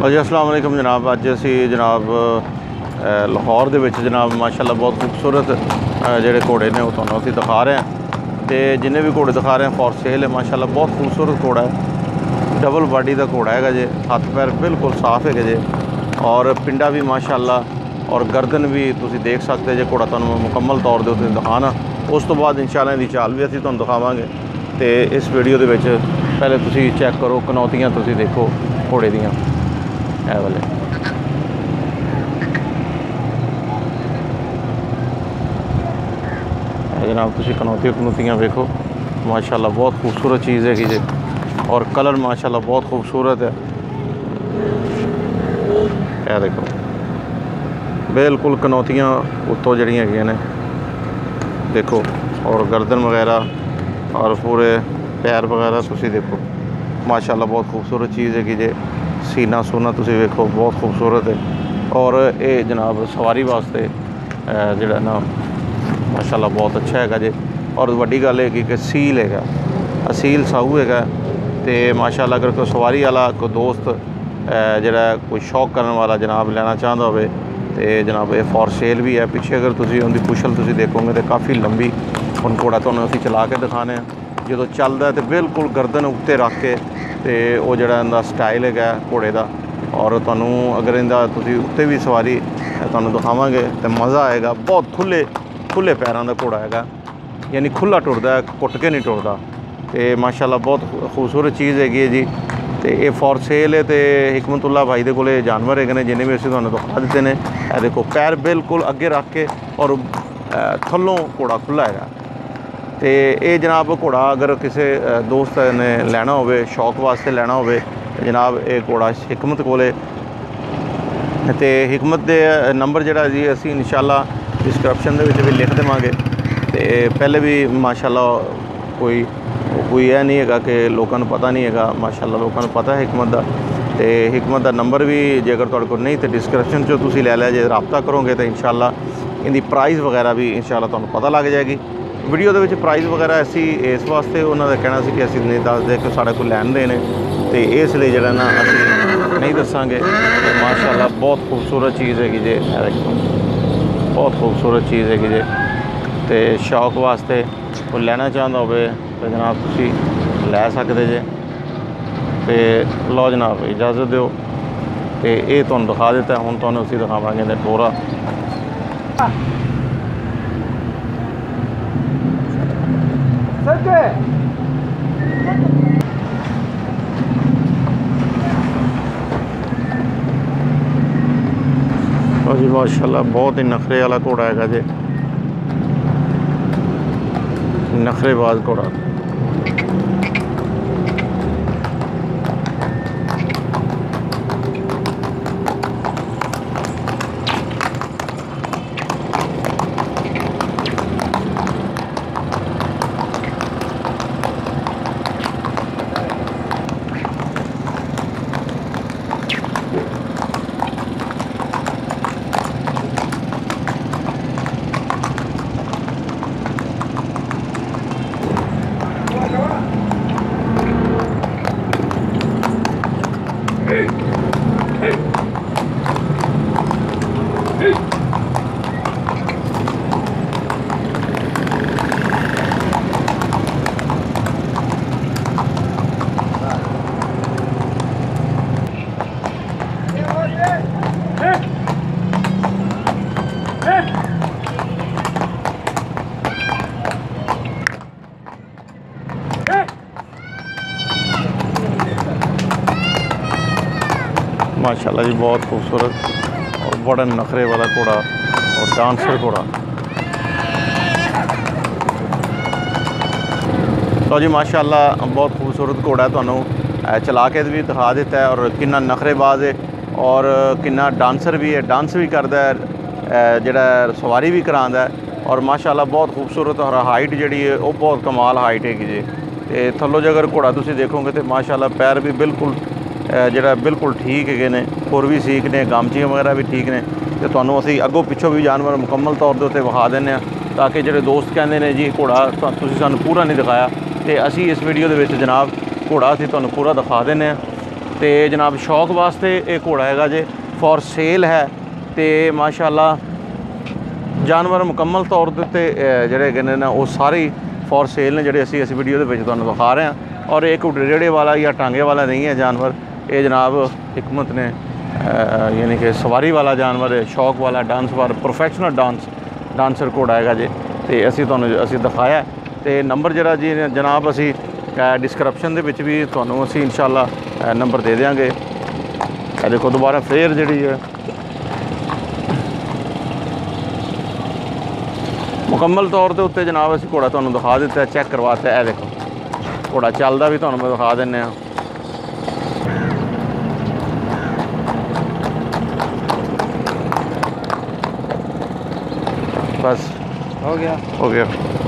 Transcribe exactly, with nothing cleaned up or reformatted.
जी अस्सलाम वालेकुम जनाब। अज असी जनाब लाहौर दे विच जनाब माशाअल्लाह बहुत खूबसूरत जिहड़े घोड़े ने वो तुहानूं असीं दिखा रहे हैं। तो जिन्हें भी घोड़े दिखा रहे हैं फॉर सेल है। माशाअल्लाह बहुत खूबसूरत घोड़ा है, डबल बॉडी का घोड़ा है जे, हथ पैर बिल्कुल साफ है जे, और पिंडा भी माशाअल्लाह और गर्दन भी तुसीं देख सकते जे। घोड़ा तुहानूं मुकम्मल तौर पर उत्ते दिखाना, उस तो बाद इंशाअल्लाह इहदी चाल भी असीं तुहानूं दिखावांगे। तो इस वीडियो दे विच पहले तुसीं चैक करो, कनौतियां तुसीं देखो घोड़े दियां ए वाले। जनाब तुसीं कनौतियां कनौतियां देखो, माशाअल्लाह बहुत खूबसूरत चीज़ है कि जे, और कलर माशाअल्लाह बहुत खूबसूरत है। यह देखो बिल्कुल कनौतियां उत्तों जड़ियां हैगियां ने देखो, और गर्दन वगैरह और पूरे पैर वगैरह तुसीं देखो, माशाअल्लाह बहुत खूबसूरत चीज़ है कि जे। सीना सूना तुसीं वेखो बहुत खूबसूरत है। और ये जनाब सवारी वास्ते जिहड़ा ना माशाअल्लाह बहुत अच्छा है जे। और वड्डी गल है कि सील है, असील साहू है। तो माशाअल्लाह अगर कोई सवारी वाला कोई दोस्त जिहड़ा कोई शौक करने वाला जनाब लेना चाहता हो तो जनाब ये फॉर सेल भी है। पिछे अगर तुसीं उनकी पुछल तुसीं देखोगे तो काफ़ी लंबी, हुण घोड़ा तुहानूं असीं चला के दिखाने जो चलता है तो बिल्कुल गर्दन उत्ते रख के, तो वो जिहड़ा इहदा स्टाइल है घोड़े का। और तुहानूं अगर इहदा तुसीं उत्ते भी सवारी तुहानूं दिखावांगे तो मज़ा आएगा। बहुत खुले खुले पैरों का घोड़ा है, यानी खुला टुरदा है, कुट के नहीं टुरदा। तो माशाअल्लाह बहुत खूबसूरत चीज़ हैगी है जी। तो ये फॉर सेल है। तो हिकमतुल्लाह भाई दे कोले जानवर है जिन्हें भी असीं तुहानूं दिखा दिते ने। यह देखो पैर बिल्कुल अगे रख के, और थल्लों घोड़ा खुला है। तो ये जनाब घोड़ा अगर किसी दोस्त ने लैना हो, शौक वास्ते लैना हो, जनाब ये घोड़ा हिकमत कोले। तो हिकमत दे नंबर जिहड़ा जी असीं इंशाअल्लाह डिस्क्रिप्शन दे विच भी लिख देवांगे। तो पहले भी माशाअल्लाह कोई कोई यह नहीं है कि लोगों को पता नहीं है, माशाअल्लाह लोगों को पता है हिकमत का। तो हिकमत का नंबर भी जेकर तुहाडे कोल नहीं तो डिस्क्रिप्शन चो तुसीं लै लिया जे। रबता करोगे तो इंशाअल्लाह इहदी प्राइस वगैरह भी इंशाअल्लाह तुहानूं पता लग जाएगी। वीडियो दे प्राइस वगैरह असी इस वास्ते उन्होंने कहना सी कि असीं नहीं दसदे कि साढ़े कोल लैन देन, तो इसलिए जिहड़ा ना असीं नहीं दसांगे। तो माशाअल्लाह बहुत खूबसूरत चीज़ हैगी जे, बहुत खूबसूरत चीज़ हैगी जे। तो शौक वास्ते कोई लैना चाहता हो तो जनाब तुसीं लै सकदे जे। तो लो जनाब इजाज़त दो। तो ये तुहानूं दिखा दिता, हुण तुहानूं असीं दिखावांगे ते टोरा। जी माशाअल्लाह बहुत ही नखरे वाला घोड़ा है जे, नखरेबाज घोड़ा। माशाअल्लाह जी बहुत खूबसूरत और बड़ा नखरे वाला घोड़ा और डांसर घोड़ा। तो जी माशाअल्लाह बहुत खूबसूरत घोड़ा है, तुहानूं चला के भी दिखा दिता है, और कितना नखरेबाज है और कितना डांसर भी है, डांस भी करता है, जिहड़ा सवारी भी करांदा है। और माशाअल्लाह बहुत खूबसूरत, और हाइट जिहड़ी है वो बहुत कमाल हाइट है जी। तो थल्लों अगर घोड़ा तुसीं देखोगे तो माशाअल्लाह पैर भी बिल्कुल जिहड़ा बिल्कुल ठीक है ने, खुर भी ठीक ने, गामचियां वगैरह भी ठीक ने। तो तुहानूं असीं अगों पिछों भी जानवर मुकम्मल तौर पर उत्ते विखा दिंदे आं, ताकि जिहड़े दोस्त कहंदे ने जी घोड़ा तुसीं सानूं पूरा नहीं दिखाया, तो असीं इस वीडियो दे विच जनाब घोड़ा असीं तुहानूं पूरा दिखा दिंदे आं। तो जनाब शौक वास्ते ये घोड़ा है जे फॉर सेल है। तो माशाअल्लाह जानवर मुकम्मल तौर पर जोड़े कहने ना वो सारे फॉर सेल ने, जोड़े असी इस वीडियो के दिखा रहे हैं। और एक रेड़े वाला या टांगे वाला नहीं है जानवर, ये जनाब हिकमत ने यानी कि सवारी वाला जानवर है, शौक वाला डांस वाला प्रोफैशनल डांस डांसर घोड़ा है जे। तो असी तुहानू असी दिखाया। तो नंबर जरा जी जनाब असी डिस्क्रिप्शन दे विच भी तुहानू असी इंशाअल्लाह नंबर दे देंगे। देखो दोबारा फिर जी है मुकम्मल तौर के उत्ते जनाब असी घोड़ा तुहानू दिखा दिता है, चैक करवाता है। देखो घोड़ा चलदा भी तुहानू मैं दिखा देने। बस हो गया हो गया।